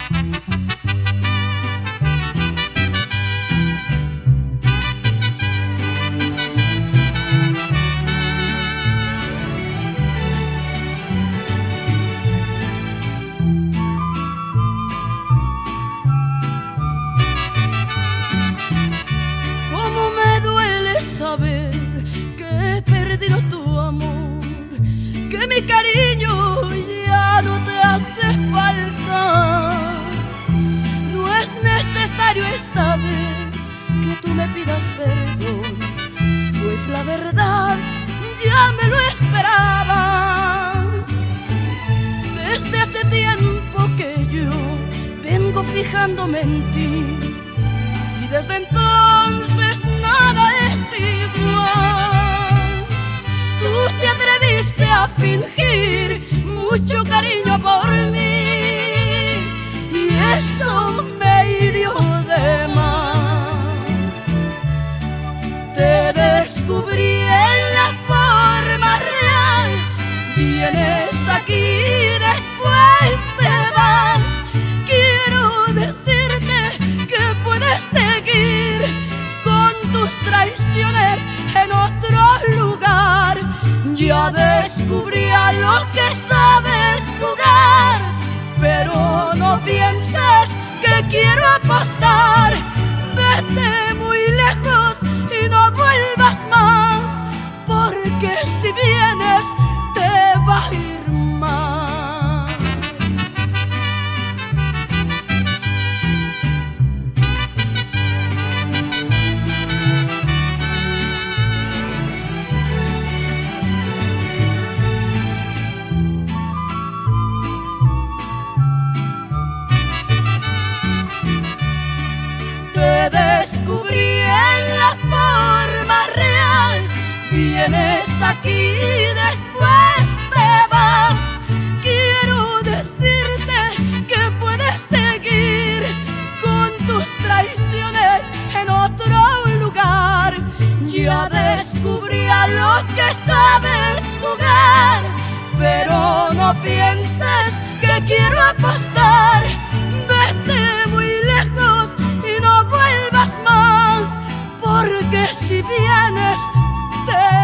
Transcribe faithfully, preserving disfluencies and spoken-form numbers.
Que he perdido tu amor, que mi cariño ya no te hace falta. No es necesario esta vez que tú me pidas perdón, pues la verdad ya me lo esperaba. Desde hace tiempo que yo vengo fijándome en ti, y desde entonces nada es igual. Tú te atreviste a fingir mucho cariño por mí, y eso me hirió de más. Te descubrí en la forma real, vienes aquí y después te vas. Quiero decirte que puedes seguir con tus traiciones en otro lugar. Ya descubrí a lo que sabes jugar, pero no pienses que quiero apostar. Vete muy lejos y no vuelvas más, porque si vienes te va a ir mal. Te descubrí en la forma real, vienes aquí y después te vas. Quiero decirte que puedes seguir con tus traiciones en otro lugar. Ya descubrí a lo que sabes jugar, pero no pienses que quiero apostar. Vete muy lejos y no vuelvas más, porque si vienes te